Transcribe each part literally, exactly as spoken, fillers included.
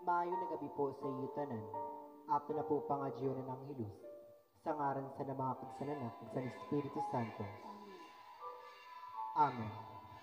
Maayo na gabi po sa iyo tanan. Ato na po pangadyo na ng hilus. Sa ngaran sa na mga kagsananak sa Espiritu Santo. Amen.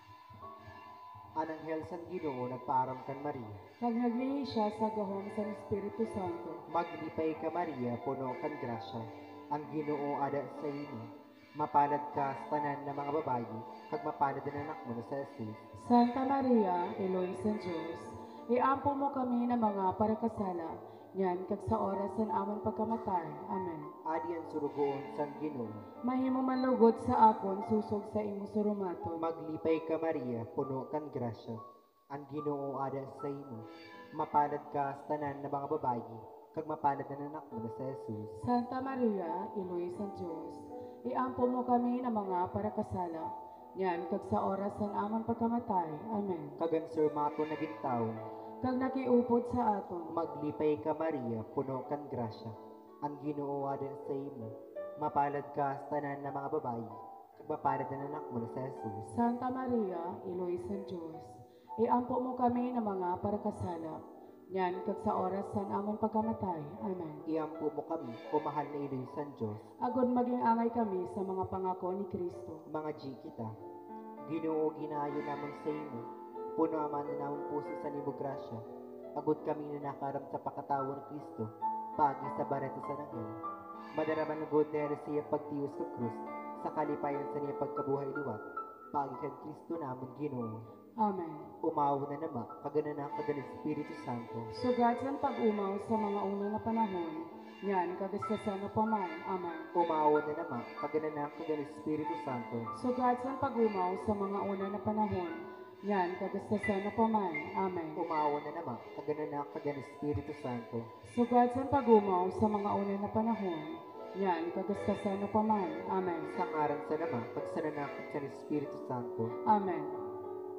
Ananghel San Ginoo nagpaaram kan Maria. Kag naglihi siya sa gahom sa Espiritu Santo. Maglipay ka Maria, puno kan grasya. Ang Ginoo ada sa imo. Mapalad ka sa tanan ng mga babayi, kag mapalad ang anak mo na sa Jesus. Santa Maria, Eloy San Diyos, iampo mo kami ng mga parakasala, yan kag sa oras ng amon pagkamatay. Amen. Adi ang surugoon San Ginoo. Mahimo manlugod sa akon, susog sa imo surumaton. Maglipay ka Maria, puno kan grasya. Ang Ginoo ada sa imo. Mapalad ka sa tanan ng mga babayi, kag mapalad ang anak mo na sa Jesus. Santa Maria, Eloy San Diyos, iampo mo kami ng mga parakasala, yan kag sa oras ng amon pagkamatay. Amen. Kagan surmato na gintaw. Kag nakiupod sa aton. Maglipay ka Maria, puno kan grasya. Ang Ginoo ada sa imo. Mapalad ka sa tanan ng mga babayi, kag mapalad ang anak mo na sa Jesus. Santa Maria, Eloy San Diyos, iampo mo kami ng mga parakasala, yan kag sa oras ng amon pagkamatay. Amen. Iampo mo kami, o mahal na Iloy San Diyos, Agod maging angay kami sa mga pangako ni Kristo. mga G kita. Ginoo ginayo naman sa imo. Puno aman na namang puso sa nimo grasya. Agod kami na nakaram sa pakatawa ni Kristo, pagi sa barete sa nangil. Madaraman ng god na siya pagtiwas sa krus, sa kalipayan sa niya pagkabuhay liwat, pagi kan Kristo namon Ginoo. Amen. Umaw na nama, kagana na kagan Espiritu Santo. Sugad sa pag-umaw sa mga una na panahon, yan kagastasan na paman. Amen. Umaw na nama, kagana na kagan Espiritu Santo. Sugad sa pag-umaw sa mga una na panahon, yan kagastasan na paman. Amen. Umaw na nama, kagana na kagan Espiritu Santo. Sugad sa pag-umaw sa mga una na panahon, yan kagastasan na paman. Amen. Sa ngaran sa nama, pagsananakit sa Espiritu Santo. Amen.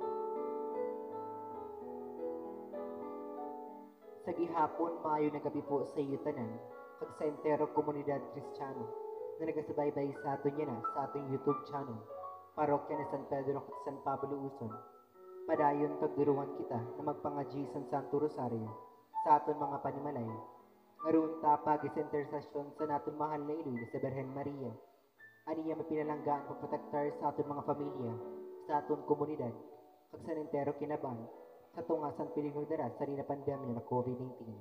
Sa gihapon, maayo na gabi po sa iyo tanan, kag sa entero komunidad Kristiyano, na nagasubaybay sa aton yan na sa atong YouTube channel, Parokya ni San Pedro kag San Pablo Uson. Padayon kag duruan kita na magpangaji sa Santo Rosario sa aton mga panimalay. Ngaroon ta pagi sa intersesyon sa naton mahal na Iloy sa Birhen Maria. Aniya mapinalanggaan pagprotektar sa aton mga pamilya, sa aton komunidad, kag sa entero kinaban, sa tungasan piling dara sa rin na pandemya na COVID nineteen.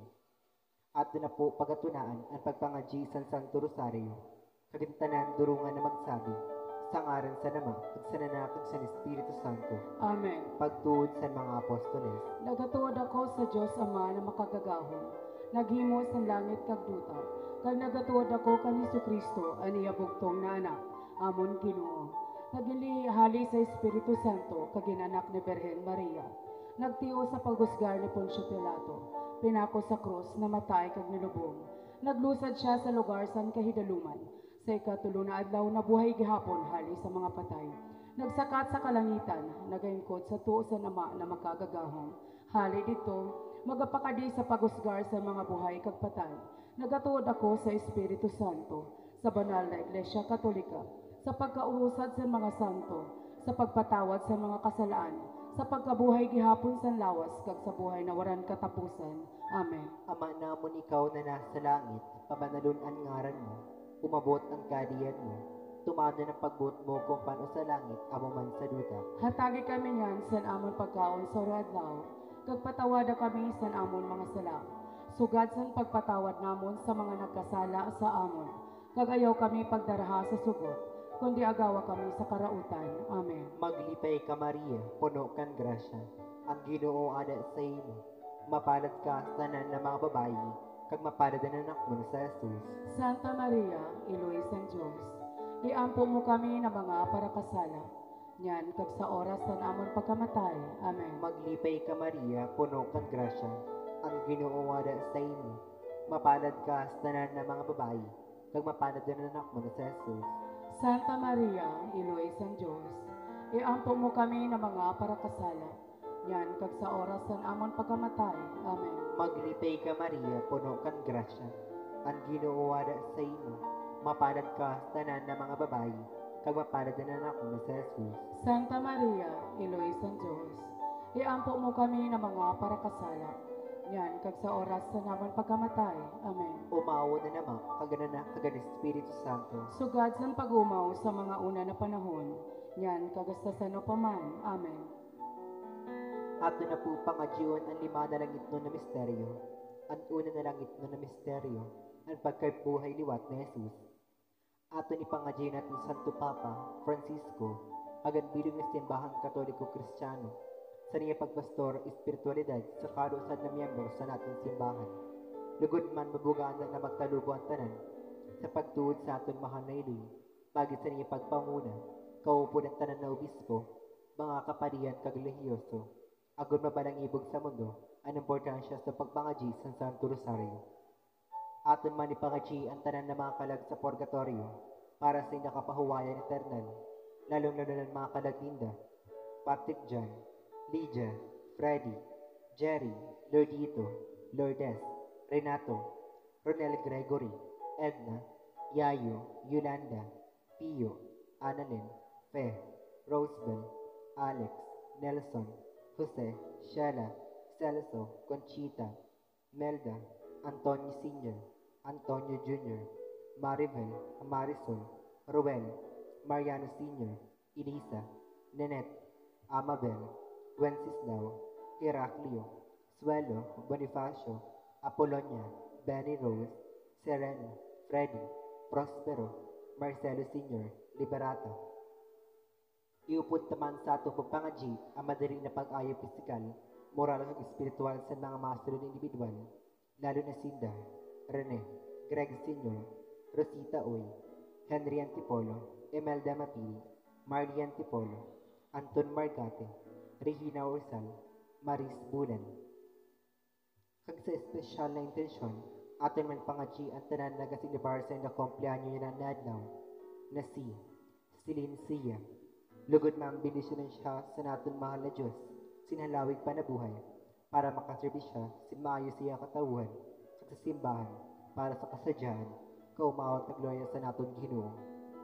At doon na po pagatunaan ang pagpangaji sa Santo Rosario, kagintanan durungan na magsabi, sa ngaran sa nama, kag sa nanakag sa Espiritu Santo, Amen. pagtuod sa mga apostoles. Nagatuod ako sa Diyos Ama na makagagahon, naghimo sa langit kag duta, kag nagatuod ako kan Kristo aniya bugtong na anak, amon Ginoo. Nagilihali sa Espiritu Santo kag ginanak ni Birhen Maria. Nagtiyo sa paghusgar ni Poncio Pilato, pinako sa krus, namatay kag nilubong. Naglusad siya sa lugar san kahidaluman, sa ikatulo na adlaw na buhay gihapon hali sa mga patay. Nagsakat sa kalangitan, nagayungkot sa tuo sa nama na makagagahong. Hali dito, magapakadi sa paghusgar sa mga buhay kag patay. Nagatuod ako sa Espiritu Santo, sa banal na Iglesia Katolika, sa pagkauhusad sa mga santo, sa pagpatawad sa mga kasalaan, sa pagkabuhay gihapon sa lawas kag sa buhay na waran katapusan. Amen. Ama namon ikaw na nasa langit, pamanalun ang ngaran mo, umabot ang kadiyan mo, tumano ng pagbuot mo kung paano sa langit, amo man sa duta. Hatagi kami niyan sa amon pagkaon sa adlaw, kag patawada kami sa amon mga sala. Sugad sa pagpatawad namon sa mga nagkasala sa amon, kag ayaw kami pagdaraha sa sugot, kundi agawa kami sa karautan. Amen. Maglipay ka Maria, puno kan grasya. Ang Ginoo ada sa imo. Mapalad ka sa tanan ng mga babayi, kag mapalad ang anak mo na sa Jesus. Santa Maria, Eloy San Diyos, iampo mo kami ng mga parakasala, yan kag sa oras ng amon pagkamatay. Amen. Maglipay ka Maria, puno kan grasya. Ang Ginoo ada sa imo. Mapalad ka sa tanan ng mga babayi, kag mapalad ang anak mo na sa Jesus. Santa Maria, Eloy San Diyos, iampo mo kami ng mga parakasala, yan kag sa oras ng amon pagkamatay. Amen. Maglipay ka Maria, puno kan grasya. Ang Ginoo ada sa imo. Mapalad ka sa tanan ng mga babayi, kag mapalad ang anak mo na sa Jesus. Santa Maria, Eloy San Diyos, iampo mo kami ng mga parakasala, yan kag sa oras sa naman pagkamatay. Amen. Umawo na naman, kagana na kagan Espiritu Santo. Sugad san pagumaw sa mga una na panahon, yan kagastasan o paman. Amen. Ato na po pangadyon ang lima na langit no na misteryo. Ang una na langit no na misteryo, ang pagkabuhay liwat ni Jesus. Ato ni pangadyon natin Santo Papa Francisco, agan bilog na simbahan Katoliko Kristiyano, sa niya pagpastor, espiritualidad sa karusan na miyembro sa nating simbahan. Lugod man mabugaan na magtalubo ang tanan, sa pagtuod sa aton mahal na iloy, pagi sa niya pagpanguna, kaupo ng tanan na obispo, mga kaparian kaglihiyoso, agon mabalang ibog sa mundo, ang importansya sa pagpangaji sa Santo Rosario. Aton man ipangaji ang tanan na mga kalag sa purgatorio, para sa nakapahuwayan eternal, lalong-lalo ng mga kalaglinda, Patrick John, Lydia, Freddy, Jerry, Lordito, Lourdes, Renato, Ronel Gregory, Edna, Yayo, Yolanda, Pio, Annalyn, Fe, Rosebel, Alex, Nelson, Jose, Sheila, Celso, Conchita, Melda, Antonio Senior, Antonio Junior, Maribel, Marisol, Ruel, Mariano Senior, Elisa, Nenette, Amabel, Wenceslao, Heraclio, Suelo, Bonifacio, Apolonia, Benny Rose, Serena, Freddy, Prospero, Marcelo Senior, Liberata. Iupod taman sa atong pagpangaji ang madaling na pag-ayo pisikal, moral at espiritual sa mga master na individual, lalo na Sinda, Rene, Greg Senior, Rosita Oy, Henry Antipolo, Emelda Mapili, Marley Antipolo, Anton Margate, Regina Ursal, Maris Bulan. Kag sa espesyal na intensyon, aton man pangaji ang tanan na kasilibar sa na kompleanyo niya na adlaw, na si Celine Sia. Lugod na ang bendisyonan siya sa naton mahal na Diyos, sinhalawig pa na buhay, para makaserbi siya, sinmaayo siya katawuhan, sa simbahan, para sa kasadyahan, kaumawat na gloria sa naton Ginoo.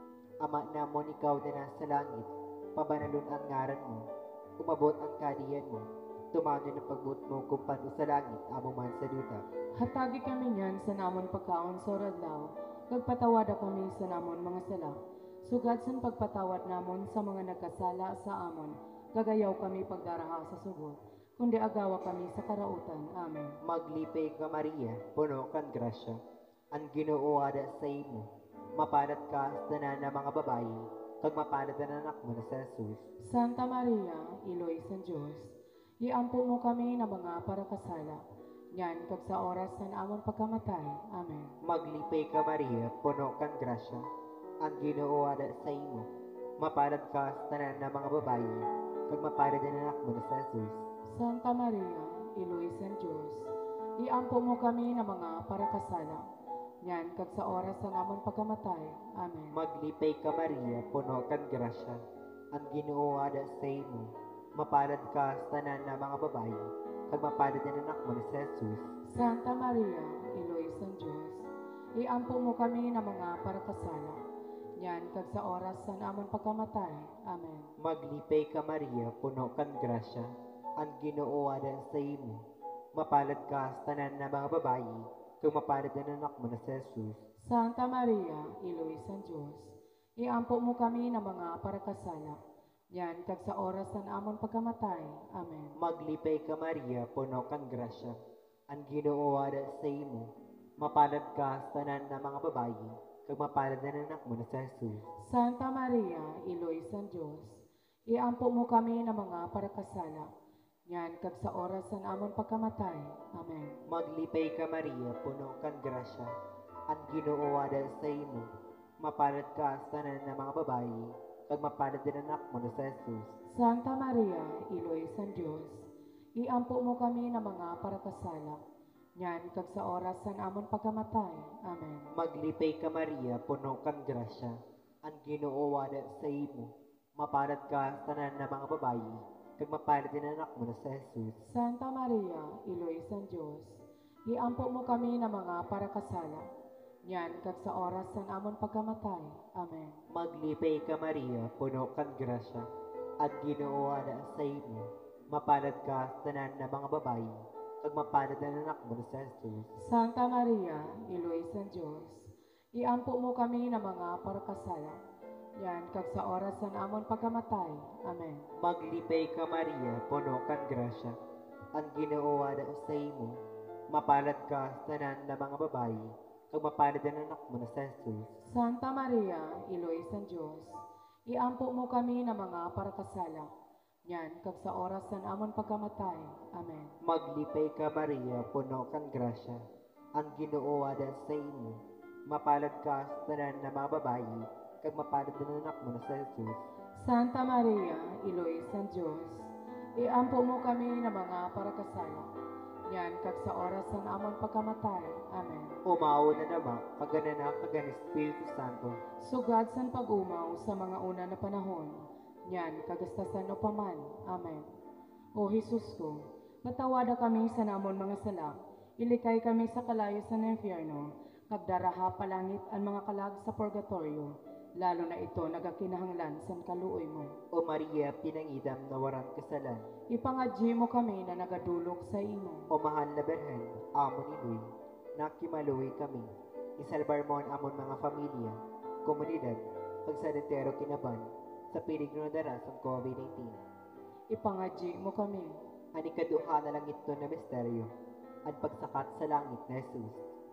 Ama namon ikaw na nasa langit, pabanalon ang ngaran mo, umabot ang kadiyan mo, tumanyo ng pagbuot mo kung paano sa langit, amo man sa duta. Hatagi kami niyan sa namon pagkaon sa oradlaw, kagpatawada kami sa namon mga sala. Sugad san pagpatawad namon sa mga nagkasala sa amon, gagayaw kami pagdaraha sa sugot, kundi agawa kami sa karautan. Amen. Maglipay ka Maria, puno kan grasya, ang Ginoo ada sa imo, mapalat ka sa tanan ng mga babayi, kag mapalat ang anak mo na sa Jesus. Santa Maria, Iloy San Diyos, iampo mo kami na mga parakasala, yan kag sa oras sa amon pagkamatay. Amen. Maglipay ka Maria, puno kan grasya, ang Ginoo ada sa imo, mapalat ka sa tanan ng mga babayi, kag mapalat ang anak mo na sa Jesus. Santa Maria, Iloy San Diyos, iampo mo kami na mga parakasala, yan kag sa oras sa amon pagkamatay. Amen. Maglipay ka Maria, puno kan grasya, ang Ginoo ada sa imo, mapalad ka sa tanan ng mga babayi, kag mapalad ang anak mo na sa Jesus. Santa Maria, Iloy San Diyos, iampo mo kami na mga parakasala, yan kag sa oras sa amon pagkamatay. Amen. Maglipay ka Maria, puno kan grasya, ang Ginoo ada sa imo, mapalad ka sa tanan ng mga babayi, kag mapalad ang anak mo na sa Jesus. Santa Maria, Iloy San Diyos, iampo mo kami na mga parakasala, yan kag sa oras sa amon pagkamatay. Amen. Maglipay ka Maria, puno kan grasya, ang Ginoo ada sa imo, mapalad ka sa tanan ng mga babayi, kag mapalad ang anak mo na sa Jesus. Santa Maria, Iloy San Diyos, iampo mo kami na mga parakasala, yan kag sa oras sa amon pagkamatay. Amen. Maglipay ka Maria, puno kan grasya, ang Ginoo ada sa imo, mapalad ka sa tanan ng mga babayi, kag mapalad din anak mo na sa Jesus. Santa Maria, Iloy San Diyos, iampo mo kami na mga parakasala, yan kag sa oras sa amon pagkamatay. Amen. Maglipay ka Maria, puno kan grasya, ang Ginoo ada sa imo, mapalad ka sa tanan ng mga babayi, kag mapalad din anak mo na sa Jesus. Santa Maria, Iloy San Diyos, iampo mo kami na mga parakasala, yan kag sa oras sa amon pagkamatay. Amen. Maglipay ka Maria, puno kan grasya, ang Ginoo ada sa imo, mapalad ka sa tanan ng mga babayi, kag mapalad ang anak mo na si Jesus. Santa Maria, Iloy San Diyos, iampo mo kami na mga parakasala, yan kag sa oras sa namon pagkamatay. Amen. Maglipay ka Maria, puno kang grasya, ang Ginoo ada sa imo, mapalad ka sa tanan na mga babayi, kag mapalad ang anak mo na si Jesus. Santa Maria, Iloy San Diyos, iampo mo kami na mga parakasala, yan kag sa oras sa namon pagkamatay. Amen. Maglipay ka Maria, puno kang grasya, ang Ginoo ada sa imo, mapalad ka sa tanan na mga babayi, kag mapalad ang anak mo na si Jesus. Santa Maria, Iloy San Diyos, iampo mo kami na mga parakasala, yan kag sa oras sa namon pagkamatay. Amen. Umaw na naman, kagana na kagan Espiritu Santo, Sugad san pag-umaw sa mga una na panahon, yan kagastasan o paman. Amen. O Jesus ko, patawada kami sa namon mga sala, ilikay kami sa kalayo sa impyerno, kagdaraha palangit ang mga kalag sa purgatorio, lalo na ito nagakinahanglan san kaluoy mo. O Maria, pinangidam na warang kasalan, Ipangadji mo kami na nagadulok sa imo. o mahal na Berhen, amon inuy, nakimaluwi kami, isalbar mo ang amon mga familia, komunidad, pagsanitero kinaban, sa peligro na daras ng COVID nineteen. Ipangadji mo kami. Ani kaduha na lang ito na misteryo, ang pagsakat sa langit na Jesus.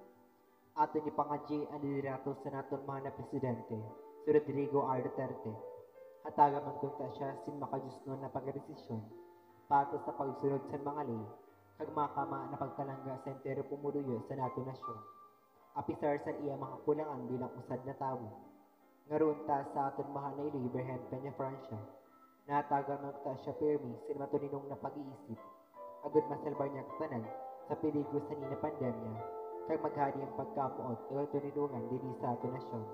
Ato ni pangadji ang liderato sa naton mga na presidente, si Rodrigo R. Duterte. Hataga man kung ta siya sin makajusno na pagdesisyon, pato sa pagsunod sa mga lay, kag makama na pagkalangga sa entero pumuluyo sa nato nasyon. Apisar sa iya mga kulangan bilang usad na tawo. Ngaroon ta sa aton mahal na Iloy Berhen Peña Francia, natagang ta siya pirmi sin matuninong na pag-iisip, agad masalbar niya katanan sa peligro sa nina pandemya, kag maghari ang pagkamuot o tuninungan din sa aton nasyon.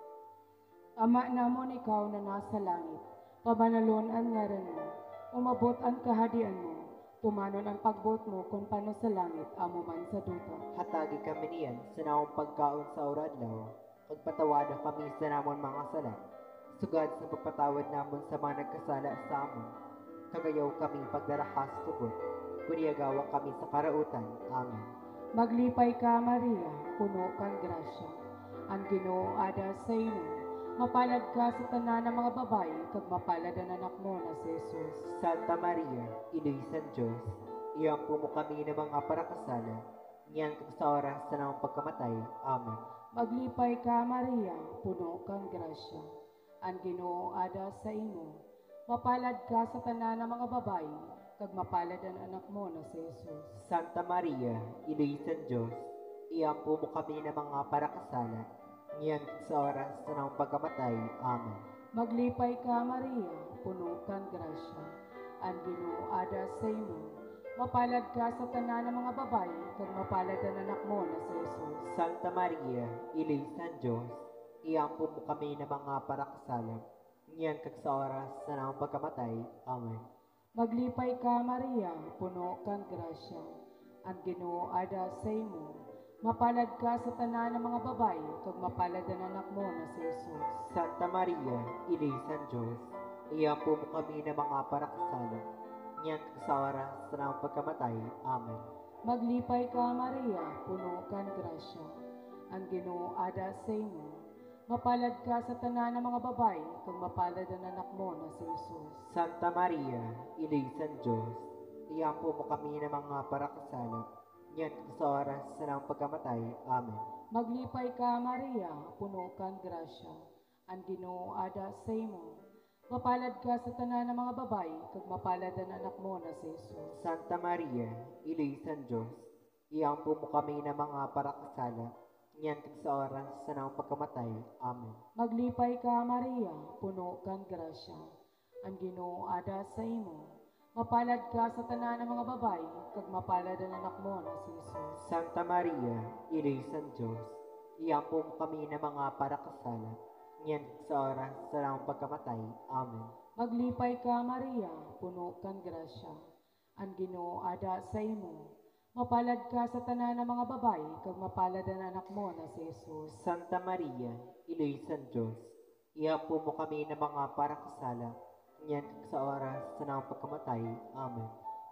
Ama namon ikaw na nasa langit, pabanalon ang ngaran mo, umabot ang kahadian mo, tumanon ang pagbot mo kung paano sa langit, amo man sa duta. Hatagi kami niyan sa naong pagkaon sa oradlaw, pagpatawad kami sa namon mga sala, sugad sa pagpatawad namon sa mga nagkasala sa amon, kagayaw kami pagdarahas tubot, kuniyagawa kami sa karautan. Amen. Maglipay ka Maria, puno kang grasya, ang Ginoo ada sa imo, mapalad ka sa tanan ng mga babayi, kag mapalad ang anak mo na si Jesus. Santa Maria, Iloy San Diyos, iyampo mo kami ng mga parakasala, niyan kag sa oras sa namang pagkamatay. Amen. Maglipay ka Maria, puno kang grasya, ang Ginoo ada sa imo, mapalad ka sa tanan ng mga babayi, kag mapalad ang anak mo na si Jesus. Santa Maria, Iloy San Diyos, iyampo mo kami ng mga parakasala, niyan kag sa oras sa namang pagkamatay. Amen. Maglipay ka Maria, puno kang grasya, ang Ginoo ada sa imo, mapalad ka sa tanan ng mga babayi, kag mapalad ang anak mo na si Jesus. Santa Maria, Iloy San Diyos, iyampo mo kami ng mga parakasala, niyan kag sa oras sa namang pagkamatay. Amen. Maglipay ka Maria, puno kang grasya, ang Ginoo ada sa imo, mapalad ka sa tanan ng mga babayi, kag mapalad ang anak mo na si Jesus. Santa Maria, Iloy San Diyos, iyampo mo kami ng mga parakasala, niyan kag sa oras sa namang pagkamatay. Amen. Maglipay ka Maria, puno kang grasya, ang Ginoo ada sa imo, mapalad ka sa tanan ng mga babayi, kag mapalad ang anak mo na si Jesus. Santa Maria, Iloy San Diyos, iyampo mo kami ng mga parakasala, niyan kag sa oras sa namang pagkamatay. Amen. Maglipay ka Maria, puno kang grasya, ang Ginoo ada sa imo, mapalad ka sa tanan ng mga babayi, kag mapalad ang anak mo na si Jesus. Santa Maria, Iloy San Diyos, iyampo mo kami ng mga parakasala, niyan kag sa oras sa namang pagkamatay. Amen. Maglipay ka Maria, puno kang grasya, ang Ginoo ada sa imo, mapalad ka sa tanan ng mga babayi, kag mapalad ang anak mo na si Jesus. Santa Maria, Iloy San Diyos, iyampo mo kami ng mga parakasala, niyan kag sa oras sa namang pagkamatay. Amen. Maglipay ka Maria, puno kang grasya, ang Ginoo ada sa imo, mapalad ka sa tanan ng mga babayi, kag mapalad ang anak mo na si Jesus. Santa Maria, Iloy San Diyos, iyampo mo kami ng mga parakasala, niyan kag sa oras sa namang pagkamatay. Amen.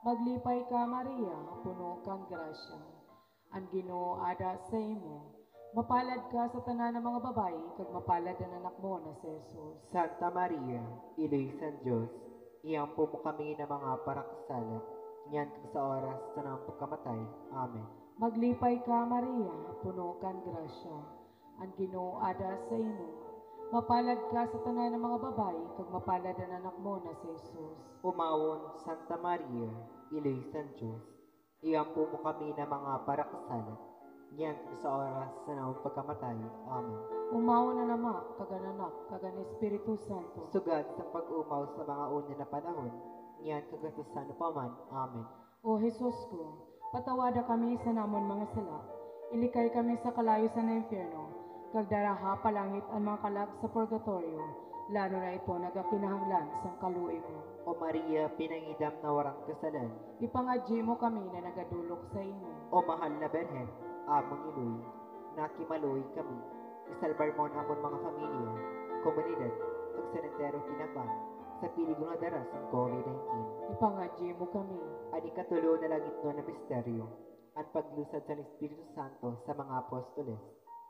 Maglipay ka, Maria, puno kang grasya. Ang Ginoo ada sa imo. Mapalad ka sa tanan ng mga babayi, kag mapalad ang anak mo na si Jesus. Santa Maria, Iloy San Diyos, iyampo mo kami ng mga parakasala, niyan kag sa oras sa nang pagkamatay. Amen. Maglipay ka, Maria, puno kang grasya. Ang Ginoo ada sa imo. Mapalad ka sa tanan ng mga babayi, kag mapalad ang anak mo na si Jesus. Umawon, Santa Maria, Iloy San Diyos, iyampo mo kami ng mga parakasala, niyan kag sa oras sa nang pagkamatay. Amen. Umawa na nama, kagananak, kagan Espiritu Santo. Sugad sa pag-umaw sa mga una na panahon, niyan kagatusan pa man. Amen. O Jesus ko, patawada kami sa namon mga sala, ilikay kami sa kalayo sa impyerno, kag daraha palangit ang mga kalag sa purgatorio, lalo na ito nagakinahanglan sa kaluoy mo. O Maria, pinangidam na warang kasalan, Ipangadji mo kami na nagadulok sa imo. o mahal na Berhen, among Iloy, nakimaloy kami, isalbar mo ang amon mga pamilya, komunidad, ug senentero kinabang, sa piligong na daras ng COVID nineteen. Ipangadji mo kami. Ani katulo na langit no na misteryo, ang paglusad sa Espiritu Santo sa mga apostoles.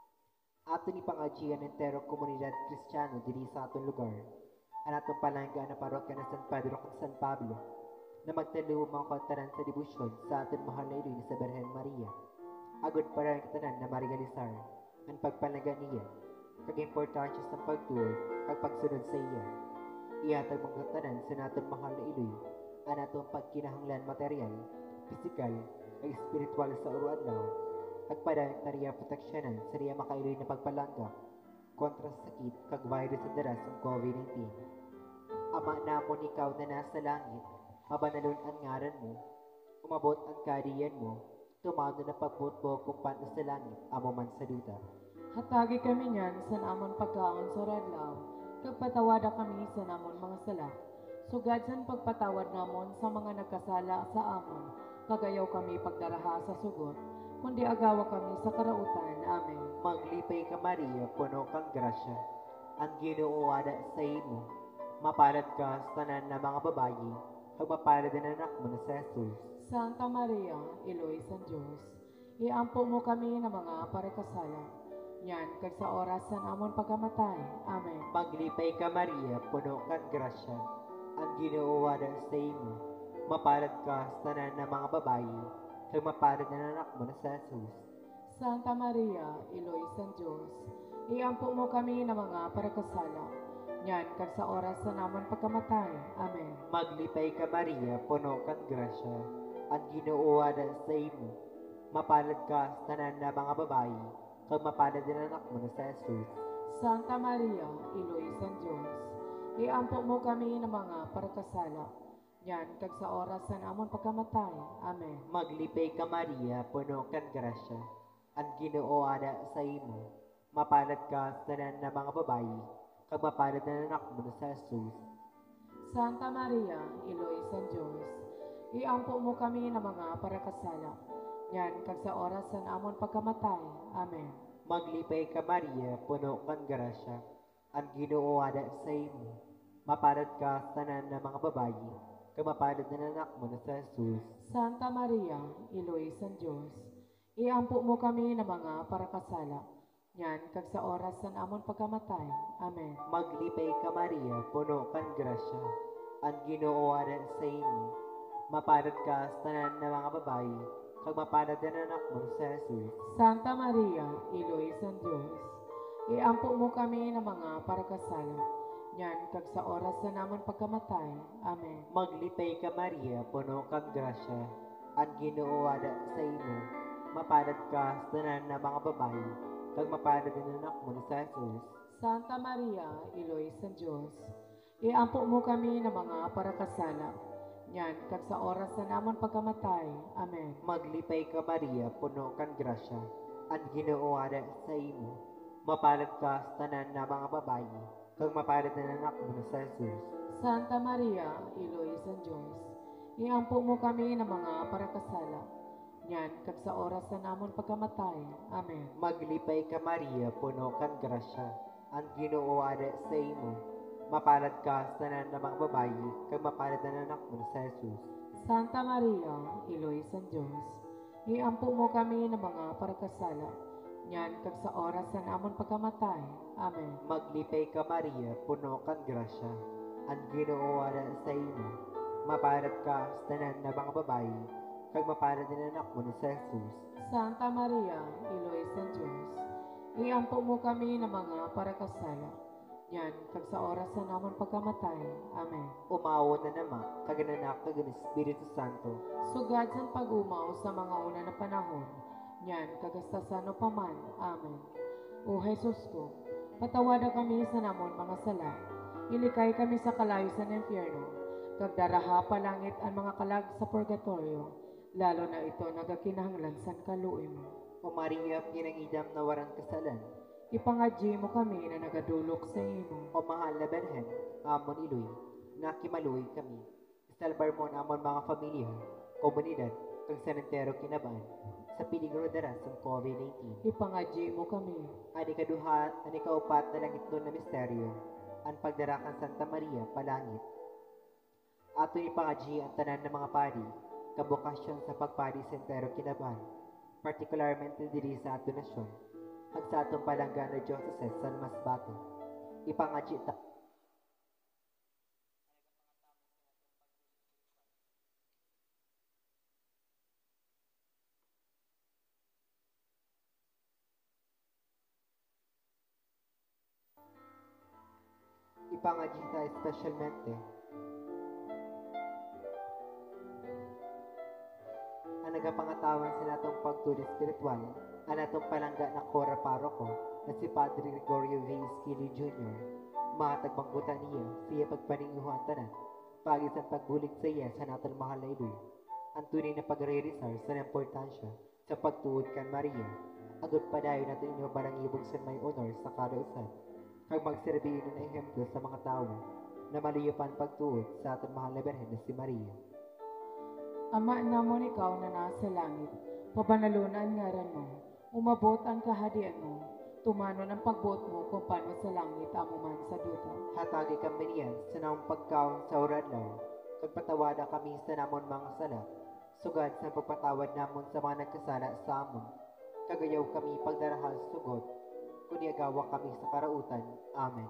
Ato ni pangadjian entero komunidad Kristiyano diri sa atong lugar, ang atong palangga na parokya na San Pedro kag San Pablo, na magtalo mga kontaran sa debosyon sa aton mahal na Iloy sa Berhen Maria. Agod para ang katanan na marigalisar, ang pagpalaga niya, kag importansya sa pagtuo kag pagsunod sa iya. Ihatag mong katanan sa naton mahal na Iloy, ang atong pagkinahanglan material, pisikal, ag espiritual sa uruan-law, ag padayong tariya proteksyonan sa riya makailoy na pagpalanggap kontra sa sakit kag virus sa daras ng COVID nineteen. Ama namon ikaw na nasa langit, mabanalon ang ngaran mo, umabot ang kariyan mo, tumano na pagbuot kung paano sa langit, amo man sa duta. Hatagi kami niyan sa namon pagkaon sa radlaw, kag patawada kami sa namon mga sala. Sugad san pagpatawad namon sa mga nagkasala sa amon, kagayaw kami pagdaraha sa sugot, kundi agawa kami sa karautan. Amen. Maglipay ka Maria, puno kang grasya, ang Ginoo ada sa imo. Mapalad ka sa tanan na mga babayi, kag mapalad ang anak mo na si Jesus. Santa Maria, Iloy San Diyos, iampo mo kami ng mga parakasala, yan kag sa oras sa namon pagkamatay. Amen. Maglipay ka Maria, puno kang grasya, ang Ginoo ada sa imo. Mapalad ka sa tanan na mga babayi, kag mapalad ang anak mo na si Jesus. Santa Maria, Iloy San Diyos, iampo mo kami ng mga parakasala, yan kag sa oras sa namon pagkamatay. Amen. Maglipay ka Maria, puno kang grasya, ang Ginoo ada sa imo. Mapalad ka sa tanan na mga babayi, kag mapalad ang anak mo na si Jesus. Santa Maria, Iloy San Diyos, iampo mo kami ng mga parakasala, yan kag sa oras sa namon pagkamatay. Amen. Maglipay ka Maria, puno kang grasya, ang Ginoo ada sa imo. Mapalad ka sa tanan na mga babayi, kag mapalad ang anak mo na si Jesus. Santa Maria, Iloy San Diyos, iampo mo kami ng mga parakasala, yan kag sa oras sa namon pagkamatay. Amen. Maglipay ka Maria, puno kang grasya, ang Ginoo ada sa imo. Mapalad ka sa tanan na mga babayi, kag mapalad ang anak mo na si Jesus. Santa Maria, Iloy San Diyos, iampo mo kami ng mga parakasala, yan kag sa oras sa namon pagkamatay. Amen. Maglipay ka Maria, puno kang grasya, ang Ginoo ada sa imo. Mapalad ka sa tanan na mga babayi, kag mapalad ang anak mo na si Jesus. Santa Maria, Iloy San Diyos, iampo mo kami ng mga parakasala, yan kag sa oras sa namon pagkamatay. Amen. Maglipay ka Maria, puno kang grasya, ang Ginoo ada sa imo. Mapalad ka sa tanan na mga babayi, kag mapalad ang anak mo na si Jesus. Santa Maria, Iloy San Diyos, iampo mo kami ng mga parakasala, yan kag sa oras sa namon pagkamatay. Amen. Maglipay ka Maria, puno kang grasya, ang Ginoo ada sa imo. Mapalad ka sa tanan na mga babayi, kag mapalad ang anak mo na si Jesus. Santa Maria, Iloy San Diyos, iampo mo kami ng mga parakasala, yan kag sa oras sa namon pagkamatay. Amen. Maglipay ka Maria, puno kang grasya, ang Ginoo ada sa imo. Mapalad ka sa tanan na mga babayi, kag mapalad ang anak mo na si Jesus. Santa Maria, Iloy San Diyos, iampo mo kami ng mga parakasala, nyan kag sa oras sa namon pagkamatay. Amen. Maglipay ka Maria, puno kang grasya, ang Ginoo wala sa imo. Maparat ka sa tanan na mga babayi, kag maparat din anak mo ni sa Jesus. Santa Maria, Iloy San Diyos, iampo mo kami ng mga parakasala, nyan kag sa oras sa namon pagkamatay. Amen. Umawo na naman, kagananak kag ni Espiritu Santo. Sugad sa pag-umaw sa mga una na panahon, nyan kagastasan o paman. Amen. O Jesus ko, patawada kami sa namon mga sala, ilikay kami sa kalayo sa impyerno, kag daraha pa langit ang mga kalag sa purgatorio, lalo na ito nagakinahanglan san kaluoy mo. O Maria, pinangidam na warang kasalan. Ipangadyi mo kami na nagadulok sa imo. O mahal na Berhen, amon iloy, nakimaluoy kami. Salbar mo na amon mga pamilya, komunidad, kag senentero kinaban, sa piligro dara sa COVID nineteen. Ipangadyi mo kami. Ani kaduha, ani kaupat na langit nun na misteryo, ang pagdarakan Santa Maria, palangit. Ato ipangadyi ang tanan ng mga pari, kabukasyon sa pagpari sentero kinaban, partikularmente diri sa ato nasyon, at sa atong palanggan na Diocese San Masbate. Ipangadyi ta ipangadyi ta espesyalmente ang nagapangatawan sa natong pagtuli spiritual, ang natong palangga na Cora Paroko na si Padre Gregorio V. Esquili Junior Mahatag manggutan niya, siya pagpaninguhan tanan, pagis ang pagbulig sa iya sa natong mahal na iloy. Ang tunay na pagre-resar sa importansya sa pagtuod kan Maria, agad pa dayo natin inyo balangibog sa may honor sa kadausan, kag magserbihin na ehemplo sa mga tao na maliyapan pagtuod sa ating mahal na Berhen na si Maria. Ama namon ikaw na nasa langit, pabanalunan ngaran mo, umabot ang kahadian mo, tumanon ang pagbuot mo kung paano sa langit amo man sa duta. Hatagi kami niyan sa namang pagkaon sa uradlaw, kag patawada kami sa namon mga sala, sugad sa pagpatawad namon sa mga nagkasala sa amon, kagayaw kami pagdarahal sugod, kundi agawa kami sa karautan. Amen.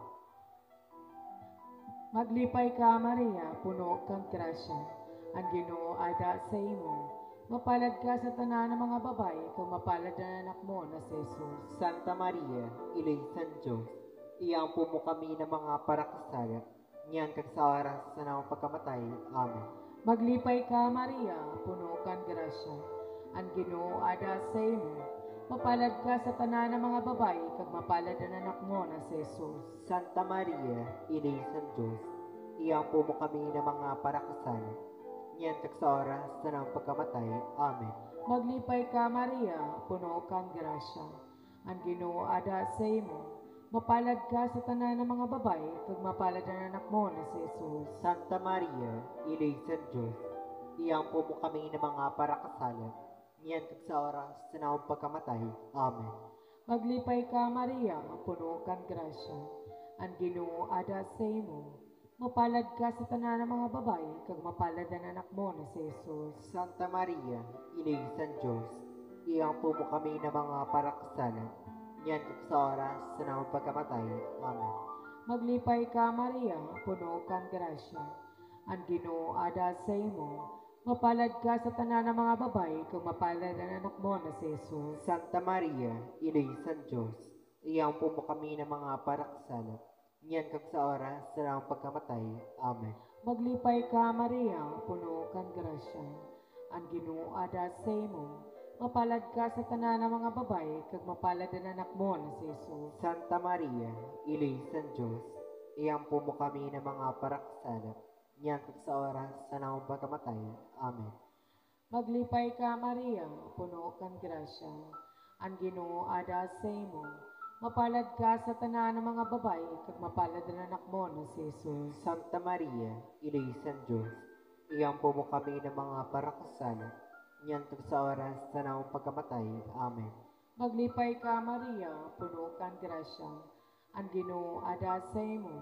Maglipay ka Maria, puno kang grasya, ang Ginoo ada sa imo. Mapalad ka sa tanan ng mga babae, kung mapalad na anak mo na si Jesus. Santa Maria, Iloy San Diyos, iampo mo kami ng mga parakasala, niyan kag sa oras sa namang pagkamatay. Amen. Maglipay ka Maria, puno kang grasya, ang Ginoo ada sa imo. Mapalad ka sa tanan ng mga babae, kag mapalad na anak mo na si Jesus. Santa Maria, Iloy San Diyos, iampo mo kami ng mga parakasala, niyan kag sa oras sa namang pagkamatay. Amen. Maglipay ka Maria, puno kang grasya, ang Ginoo ada sa imo. Mapalad ka sa tanan ng mga babae, kag mapalad na anak mo na si Jesus. Santa Maria, Iloy San Diyos, iampo mo kami ng mga parakasala, niyan kag sa oras sa namang pagkamatay. Amen. Maglipay ka Maria, puno kang grasya, ang Ginoo ada sa imo. Mapalad ka sa tanan ng mga babae, kag mapalad ang anak mo na si Jesus. Santa Maria, Iloy San Diyos, iampo mo kami ng mga parakasala, niyan kag sa oras sa namang pagkamatay. Amen. Maglipay ka Maria, puno kang grasya, ang Ginoo ada sa imo. Mapalad ka sa tanan ng mga babae, kag mapalad ang anak mo na si Jesus. Santa Maria, Iloy San Diyos, iampo mo kami ng mga parakasala, niyan kag sa oras sa namang pagkamatay. Amen. Maglipay ka Maria, puno kang grasya, ang Ginoo ada sa imo. Mapalad ka sa tanan ng mga babae, kag mapalad ang anak mo na si Jesus. Santa Maria, Iloy San Diyos, iampo mo kami ng mga parakasala, niyan kag sa oras sa namang pagkamatay. Amen. Maglipay ka Maria, puno kang grasya, ang Ginoo ada sa imo. Mapalad ka sa tanan ng mga babae, kag mapalad ang anak mo na si Jesus. Santa Maria, Iloy San Diyos, iampo mo kami ng mga parakasala, niyan kag sa oras sa namang pagkamatay. Amen. Maglipay ka Maria, puno kang grasya, ang Ginoo ada sa imo.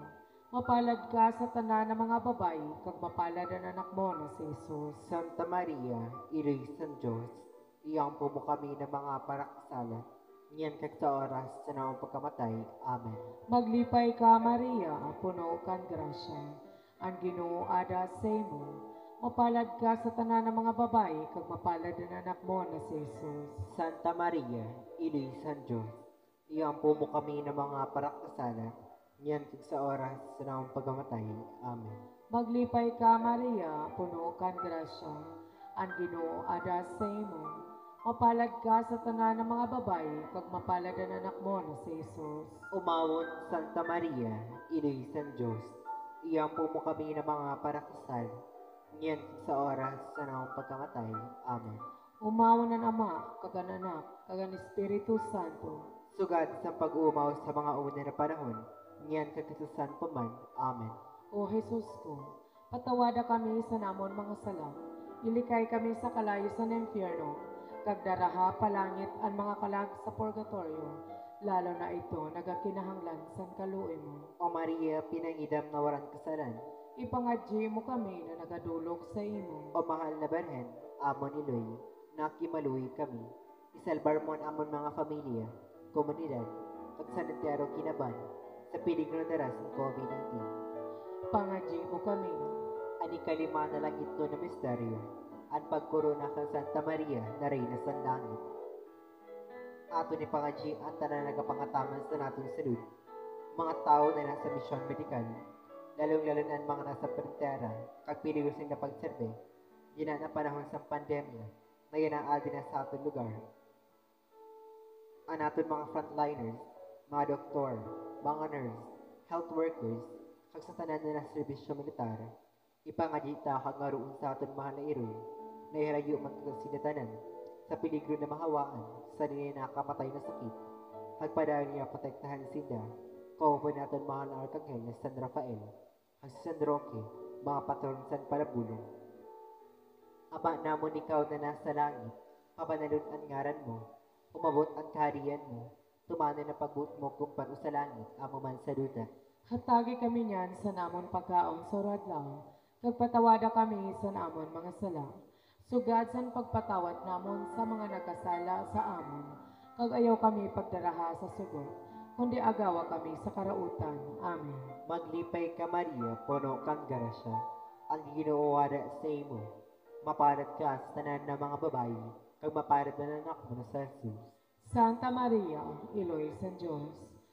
Mapalad ka sa tanan ng mga babayi, kag mapalad ang anak mo na si Jesus. Santa Maria, Iri San Diyos, iyampo mo kami ng mga parakasala, niyan kag sa oras sa naong pagkamatay. Amen. Maglipay ka, Maria, puno kan grasya. Ang Ginoo ada sa imo. Mapalad ka sa tanan ng mga babayi, kag mapalad ang anak mo na si Jesus. Santa Maria, Iri San Diyos, iyampo mo kami ng mga parakasala, niyan kag sa oras sa naong pagkamatay. Amen. Maglipay ka, Maria, puno kan grasya. Ang Ginoo ada sa imo. Mapalad ka sa tanan ng mga babayi, kag mapalad ang anak mo na si Jesus. Umawon, Santa Maria, Iri San Diyos, iyampo mo kami ng mga parakasal, niyan kag sa oras sa naong pagkamatay. Amen. Umawon ang Ama, kag ang Anak, kag ang Espiritu Santo. Sugad sa pag-uumaw sa mga una na panahon, niyan kagkasusan pa man. Amen. O Jesus ko, patawada kami sa namon mga sala, ilikay kami sa kalayusan ng impyerno, kag daraha palangit ang mga kalag sa purgatorio, lalo na ito nagakinahanglan san kaluoy mo. O Maria, pinangidam na walang kasalan, Ipangadji mo kami na nagadulog sa imo. o mahal na Berhen, amon iloy, nakimaluhi kami. Isalbar mo ang amon mga familia, komunidad, kag sanitero kinaban, sa piligro na ras ng COVID nineteen. Pangadji mo kami. Ani kalima na lang ito na misteryo, ang pagkorona kang Santa Maria na Reyna sa langit. Ato ni Pangaji ang tanan nagapangataman sa natong salud, mga tao na nasa misyon medikal, lalong-lalo na ang mga nasa perintera, kag piligro sing napagserbe, yun na panahon sa pandemya, na yanaal din na sa atong lugar. Ang aton mga frontliners, mga doktor, mga nurse, health workers, kag sa tanan na nasa serbisyo militar, ipangadita kag ngaroon sa aton mahal na iroy, na iharayo man kag sinatanan, sa piligro na mahawaan, sa dinay nakamatay na sakit, hagpadaan niya protektahan sinda, kaupo naton mahal na Arkanghel na San Rafael, ang si San Roque, mga patron San Palabulong. Ama namon ikaw na nasa langit, pabanalon ang ngaran mo, umabot ang kaharian mo, tumana na pagbuot mo kung pano sa langit, amo man sa duta. Hatagi kami niyan sa namon pagkaon sa radlaw, kag patawada kami sa namon mga sala. Sugad san pagpatawad namon sa mga nagkasala sa amon, kag ayaw kami pagdaraha sa sugo, kundi agawa kami sa karautan. Amen. Maglipay ka Maria, puno kang grasya, ang Ginoo wala sa imo. Maparat ka sa tanan ng mga babayi, kag maparat na anak mo na sa Jesus. Santa Maria, Iloy San Diyos,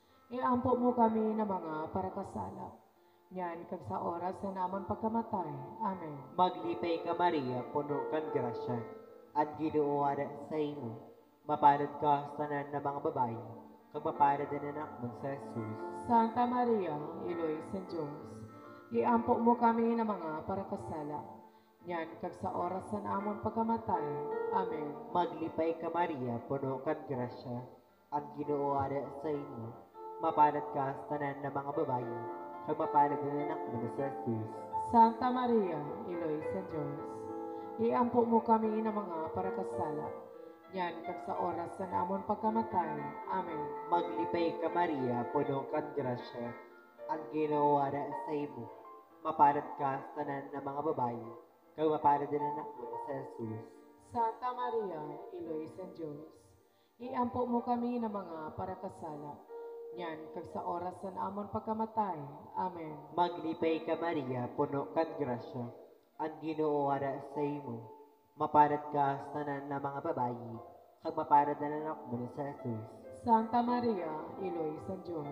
iampo mo kami na mga parakasala, yan kag sa oras na namon pagkamatay. Amen. Maglipay ka Maria, puno kang grasya, ang Ginoo wala sa imo. Maparat ka sa tanan ng mga babayi, kag maparat na anak mo sa Jesus. Santa Maria, Iloy San Diyos, iampo mo kami na mga parakasala, yan kag sa oras na namon pagkamatay. Amen. Maglipay ka Maria, puno kang grasya, ang Ginoo wala sa imo. Maparat ka sa tanan ng mga babayi, kag maparat na anak mo na sa Jesus. Santa Maria, Iloy San Diyos, iampo mo kami na mga parakasala, yan kag sa oras na namon pagkamatay. Amen. Maglipay ka Maria, puno kang grasya, ang Ginoo wala sa imo. Maparat ka sa tanan ng mga babayi, kag maparat na anak mo na sa Jesus. Santa Maria, Iloy San Diyos, iampo mo kami na mga parakasala, yan kag sa oras na namon pagkamatay. Amen. Maglipay ka Maria, puno kang grasya, ang Ginoo wala sa imo. Maparat ka sa tanan ng mga babayi, kag maparat na anak mo na sa Jesus. Santa Maria, Iloy San Diyos,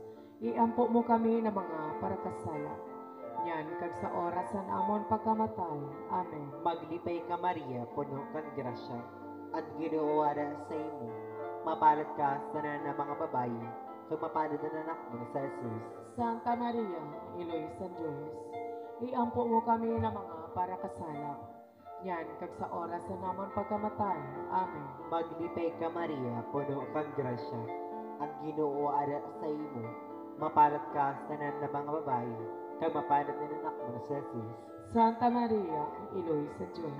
iampo mo kami na mga parakasala, yan kag sa oras na namon pagkamatay. Amen. Maglipay ka Maria, puno kang grasya, ang Ginoo wala sa imo. Maparat ka sa tanan ng mga babayi, kag maparat na anak mo na sa Jesus. Santa Maria, Iloy San Diyos, iampo mo kami na mga parakasala, yan kag sa oras na namon pagkamatay. Amen. Maglipay ka Maria, puno kang grasya, ang Ginoo wala sa imo. Maparat ka sa tanan ng mga babayi, kag maparat na anak mo na sa Jesus. Santa Maria, Iloy San Diyos,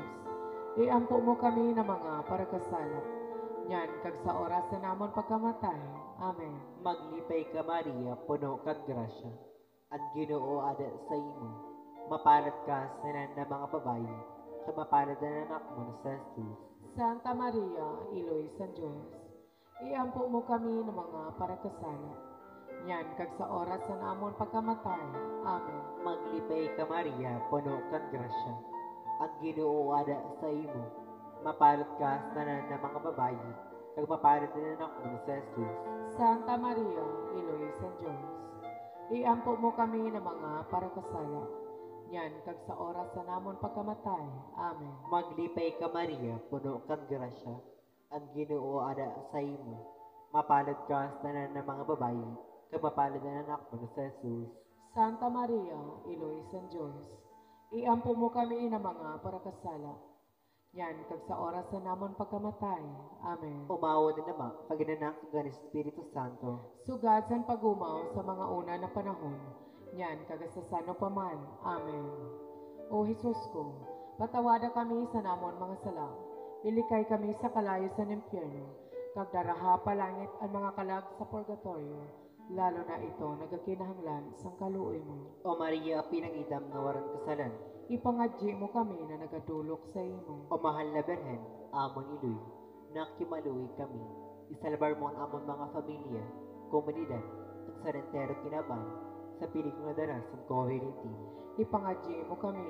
iampo mo kami na mga parakasala, yan kag sa oras na namon pagkamatay. Amen. Maglipay ka Maria, puno kang grasya, ang Ginoo ada sa imo. Mapalad ka sa tanan ng mga babayi, kag mapalad ang anak mo na sa Jesus. Santa Maria, Iloy San Diyos, iampo mo kami ng mga parakasala. Yan kag sa oras sa namon pagkamatay. Amen. Maglipay ka Maria, puno kang grasya. Ang Ginoo ada sa imo. Mapalad ka sa tanan ng mga babayi, kag mapalad ang anak mo na sa Jesus. Santa Maria, Iloy San Diyos, iampo mo kami ng mga parakasala. Yan kag sa oras sa namon pagkamatay. Amen. Maglipay ka Maria, puno kang grasya. Ang Ginoo ada sa imo. Mapalad ka sa tanan ng mga babayi, kag mapalad ang anak mo na sa Jesus. Santa Maria, Iloy San Diyos, iampo mo kami ng mga parakasala. Yan kag sa oras sa namon pagkamatay. Amen. Umawa na naman, paginanak ng Espiritu Santo. Sugad san pagumaw sa mga una na panahon. Yan kagasasano pa man. Amen. O Jesus ko, patawada kami sa namon mga sala. Ilikay kami sa kalayo sa impyerno. Kag daraha pa langit ang mga kalag sa purgatorio. Lalo na ito nagakinahanglan sang kaluoy mo. O Maria, pinangidam na waran kasalan. Ipangadji mo kami na nagadulok sa imo. O mahal na Berhen, amon iluy, nakimaluwi kami. Isalbar mo ang amon mga pamilya, komunidad, at sa rentero kinaban, sa pilig nga daras ng COVID nineteen. Ipangadji mo kami.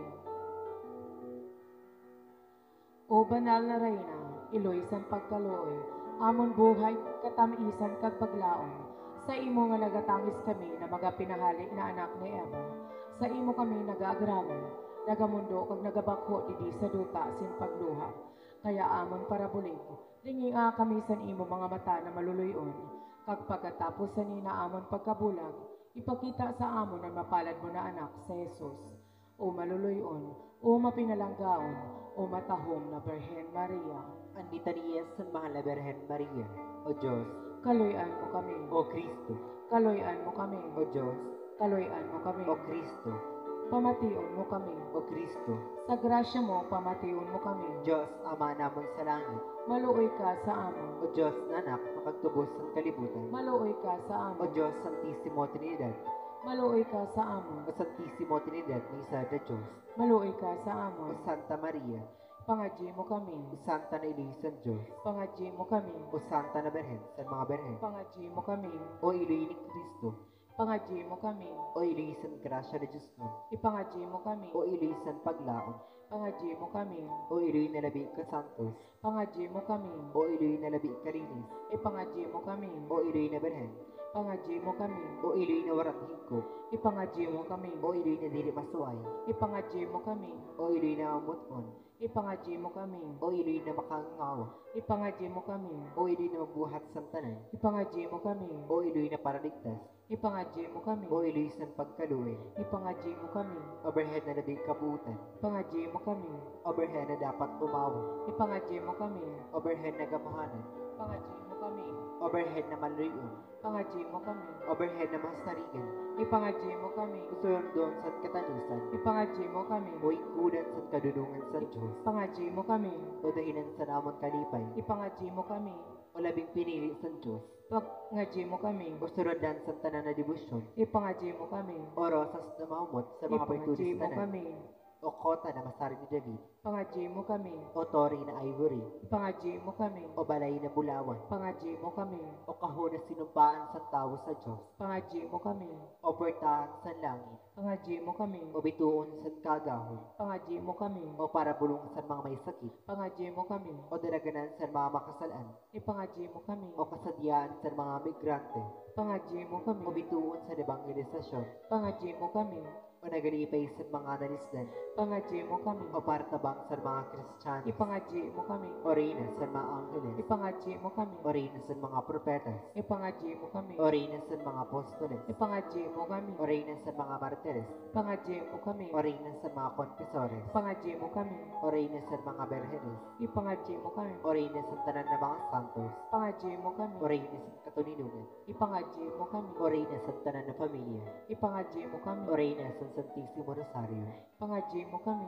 O banal na Reyna, iloy san pagkaluoy, amon buhay katamisan kag paglaom. Sa imo nga nagatangis kami na mga pinahali na anak ni Eva. Sa imo kami nagaagraman, nagamundo kag nagabakho didi sa duta sin pagluha. Kaya amon para bulig, lingia kami san imo mga mata na maluluyon. Kag pagkatapos sa nina amon pagkabulag, ipakita sa amon ang mapalad mo na anak sa Jesus. O maluluyon, o mapinalanggaon, o matahom na Birhen Maria. Andita niya sa mahal na Berhen Maria, o Diyos, Kaloyan mo kami. o Kristo, Kaloyan mo kami. o Diyos, Kaloyan mo kami. o Kristo, Pamation mo kami. o Kristo, Sa grasya mo, pamation mo kami. Diyos, Ama namon sa langit, Maluoy ka sa amon. o Diyos, Anak, makagtubos ng kalibutan, Maluoy ka sa o amon. Diyos, Santissimo Trinidad, Maluoy ka sa amon. o Santissimo Trinidad ni Isa de Diyos, Maluoy ka sa o amon. Santa Maria, Pangadji mo kami. o Santa na Ilisan Diyos, Pangadji mo kami. o Santa na Berhen sa mga Berhen, Pangadji mo kami. o Iloy ni Kristo, Pangadji mo kami. o Ilisan Grasya de Diyos mo, Ipangadji mo kami. o Ilisan Paglaon, Pangadji mo kami. o Iloy na labi ka Santos, Pangadji mo kami. o Iloy na labi ka Linis, Ipangadji mo kami. o Iloy na Berhen, Pangadji mo kami. o Iloy na warang hingko, Ipangadji mo kami. o Iloy na dili masuway, Ipangadji mo kami. o Iloy na mamuton, Ipangadji mo kami. o Iloy na makangawa, Ipangadji mo kami. o Iloy na magbuhat sa tanan, Ipangadji mo kami. o Iloy na paraligtas, Ipangadji mo kami. o Iloy sa pagkaluwi, Ipangadji mo kami. overhead na labing kabuutan, Ipangadji mo kami. overhead na dapat tumawa, Ipangadji mo kami. overhead na gamahanan, Ipangadji mo kami. overhead na maluyon, Ipangadji mo kami. overhead na masarigan, Ipangadji mo kami. usuyon doon sa katanusan, Ipangadji mo kami. o ikudan sa kadunungan sa Diyos, Ipangadji mo kami. o dahilan sa namon kalipay, Ipangadji mo kami. o labing pinili sa Diyos, Ipangadji mo kami. o surodan sa tanan na debosyon, Ipangadji mo kami. o rosas na mahumot sa mga Ipangadji pagtudis mo tanan, kami. o kota na masari ni David, Ipangadji mo kami. o tori na ivory, Ipangadji mo kami. o balay na bulawan, Ipangadji mo kami. o kahon na sinumpaan sa tao sa Diyos, Ipangadji mo kami. o pertahan sa langit, Ipangadji mo kami. o bituon sa kagahon, Ipangadji mo kami. o para bulong sa mga may sakit, Ipangadji mo kami. o daraganan sa mga makasalan, Ipangadji mo kami. o kasadyaan sa mga migrante, Ipangadji mo kami. o bituon sa evangelisasyon, Ipangadji mo kami. o nagalipay sa mga nalisdan, Ipangadji mo kami. o partabang sa mga Kristiyano, Ipangadji mo kami. o reyna sa mga angeles, Ipangadji mo kami. o reyna sa mga propetas, Ipangadji mo kami. o reyna sa mga apostoles, Ipangadji mo kami. o reyna sa mga martires, Ipangadji mo kami. o reyna sa mga konfesores, Ipangadji mo kami. o reyna sa mga berhenes, Ipangadji mo kami. o reyna sa tanan ng mga santos, Ipangadji mo kami. o reyna sa katulinugan, Ipangadji mo kami. o reyna sa tanan ng pamilya, Ipangadji mo kami. o reyna sa Santissimo Rosario, Ipangadji mo kami.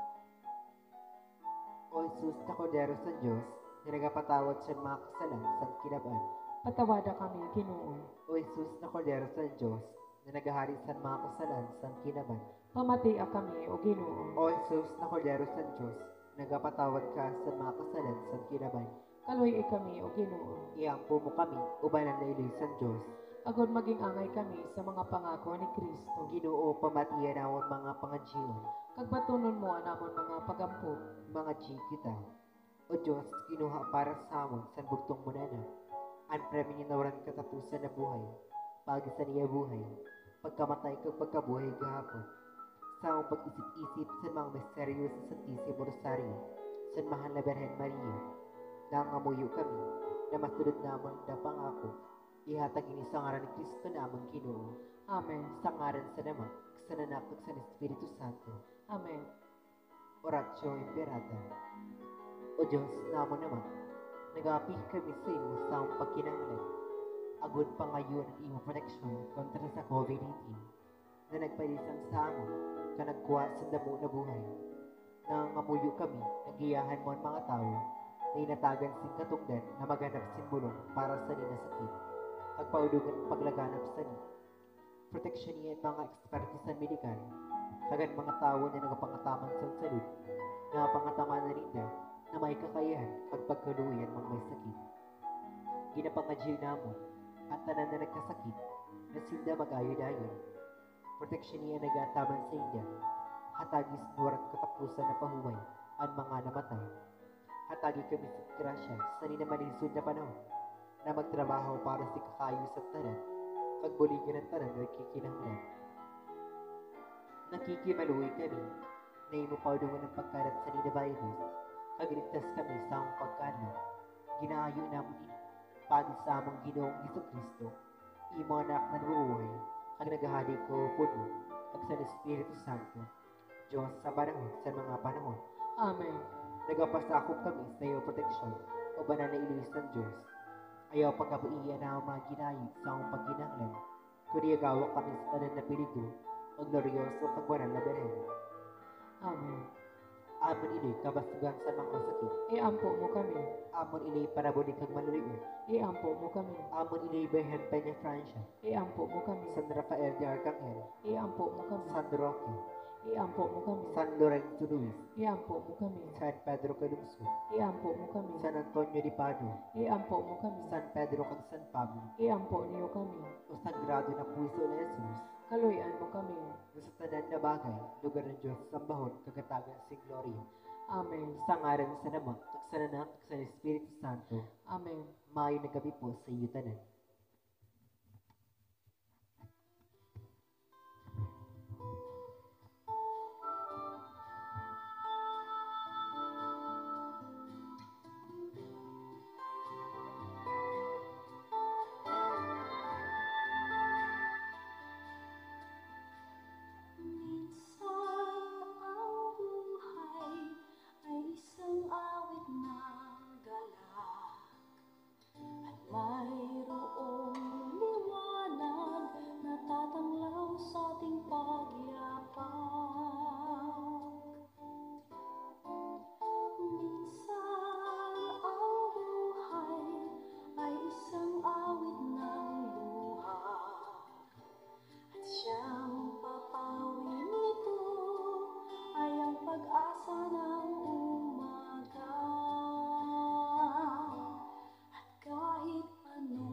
o Jesus na Kordero sa Diyos, na nagapatawad sa mga kasalan sa kinaban, Patawada kami, Ginoo. o Jesus na Kordero sa Diyos, na nagahari sa mga kasalan sa kinaban. Pamatia kami, O Ginoo. O Jesus na Kordero sa Diyos, nagapatawad ka sa mga kasalan sa kinaban. Kaluy kami, O Ginoo. Iampo mo kami, ubanan na iloy sa Diyos. Agod maging angay kami sa mga pangako ni Kristo. Ginoo, pamatiyan namon mga pangadjiyon, Kag batunon mo anamon mga pagampo. mga G kita. O Diyos, kinuha para sa amon sa bugtong mo na na. Ang premyo niya nawaran katapusan na buhay, pagi sa niya buhay, pagkamatay kag pagkabuhay gahapon. Sa among pag-isip-isip sa mga misteryo sa Santisimo Rosario, sa mahal na Berhen Maria, nangamuyo kami, na masulod namon na pangako, ihatag ini sa ngaran ni Kristo namon Ginoo, Amen. sa ngaran sa Ama, sa Anak ug sa Espiritu Santo. Amen. Oratio Imperata. O Diyos, namon naman, nag-aapih kami sa imo sa among pagkinahanglan. Agud pa ngayon ang imo proteksyon kontra sa COVID nineteen na nagpalisan sa amon, ka nagkuha sa damo na buhay. Nangangamuyo kami, nagiyahan mo ang mga tao, na inatagan sin katungdan na maghanap sin bulong para sa nina sakit. Pagpaulugan ang paglaganap sa ni. Proteksyon niya ang mga eksperto sa medikal, kagan mga tao na nagapangataman sa salud, na pangataman na rin na, na may kakayahan kag pagkaluyan mga may sakit. Ginapangadjil namon, at tanan na nagkasakit, na sinda mag-ayo-dayon. Proteksyon niya nagataman sa India, hatagis nuwarat katapusan na pahuway, ang mga namatay. Hatagi kami sa grasya sa ninamalisod na panahon, na magtrabaho para sa kakayo sa tanan, pagbuligan ng tanan na nagkikinahanglan. Nakikimaluwi kami, na imo paudungan ng pagkalat sa ninavirus, kagligtas kami sa among pagkano. Ginaayo namon ini, pagi sa among Ginoong Jesucristo, imo anak na nabubuhay, kag nagahali ko puno, kag sa Espiritu Santo, Diyos sa panahon sa mga panahon. Amen. Nagapasakop kami sa iyo proteksyon, o banan na iluwis ng Diyos. Ayaw pagkabuiyan na ang mga ginayod sa among pagginahanglan, kundi agawa kami sa tanan na peligro, o glorioso pagwanan na Berhen. Amen. Amon ini kabasugan sa mga sakit. Iampo mo kami. Amon ini parabulik kag maluluyo. Iampo mo kami. Amon ini Berhen Peña Francia. Iampo mo kami. San Rafael de Arcangel. Iampo mo kami. San Roque. Iampo mo kami. San Lorenzo Luis. Iampo mo kami. San Pedro Calungsod. Iampo mo kami. San Antonio de Padua. Iampo mo kami. San Pedro kag San Pablo. Iampo niyo kami. O sagrado na puso ni Jesus. Kaluyan mo kami. O sa tanan na bagay, lugar ng Diyos sambahon kagatagan sing gloria. Amen. Sa ngaran sa Ama, kag sa Anak, kag sa Espiritu Santo. Amen. Maayo na gabi po sa iyo tanan. Minsan ang buhay ay isang awit ng galak at mayroong liwanag na tatanglaw sa ating pagyapak. Minsan ang buhay ay isang awit ng luha at siyang papawin nito ay ang pag-asa ng umaga. At kahit ano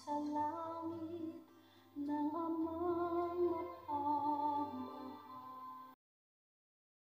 sa langit.